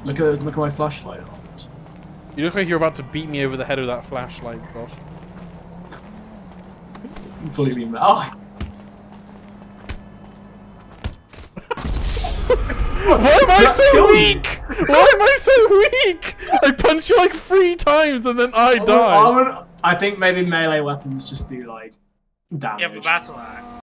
Look at my flashlight. You look like you're about to beat me over the head with that flashlight, Josh. I'm fully being oh. Why am I so weak? Why am I so weak? I punched you like 3 times and then I died. I think maybe melee weapons just do like damage. Yeah, for battle axe.